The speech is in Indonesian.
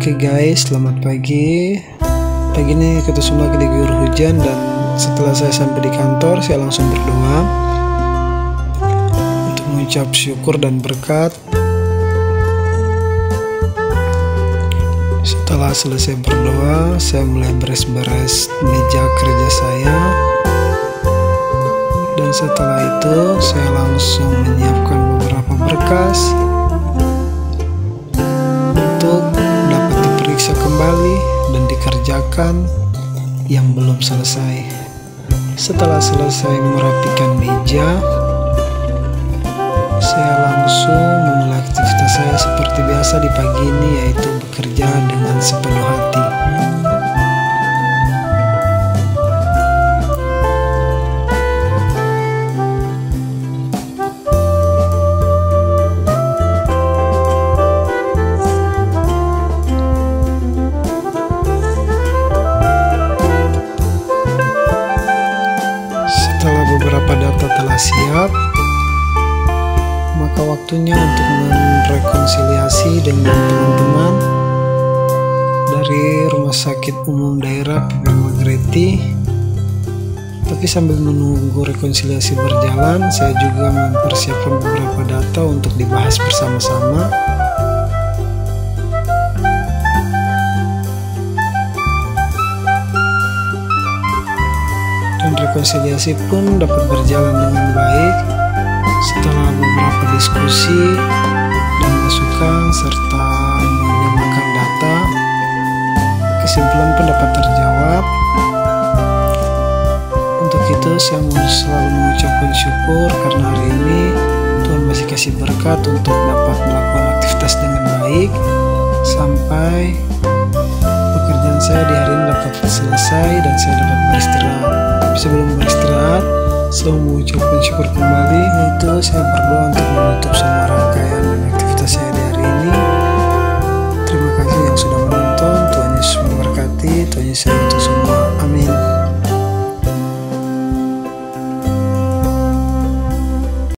Oke guys, selamat pagi. Pagi ini kita semua lagi diguyur hujan, dan setelah saya sampai di kantor, saya langsung berdoa untuk mengucap syukur dan berkat. Setelah selesai berdoa, saya mulai beres-beres meja kerja saya, dan setelah itu saya langsung menyiapkan beberapa berkas untuk dapat diperiksa kembali dan dikerjakan yang belum selesai. Setelah selesai merapikan meja, saya langsung memulai aktivitas saya seperti biasa di pagi ini, yaitu bekerja dengan sepenuh hati. Setelah beberapa data telah siap, maka waktunya untuk merekonsiliasi dengan teman-teman dari Rumah Sakit Umum Daerah PP Magreti. Tapi sambil menunggu rekonsiliasi berjalan, saya juga mempersiapkan beberapa data untuk dibahas bersama-sama. Dan rekonsiliasi pun dapat berjalan dengan baik setelah beberapa diskusi dan masukan serta menyamakan data. Kesimpulan pun dapat terjawab. Untuk itu saya selalu mengucapkan syukur karena hari ini Tuhan masih kasih berkat untuk dapat melakukan aktivitas dengan baik sampai pekerjaan saya di hari ini dapat selesai dan saya dapat beristirahat. Tapi sebelum beristirahat, saya mengucapkan syukur kembali, yaitu saya berdoa untuk menutup semua rangkaian dan aktivitas saya di hari ini. Terima kasih yang sudah menonton.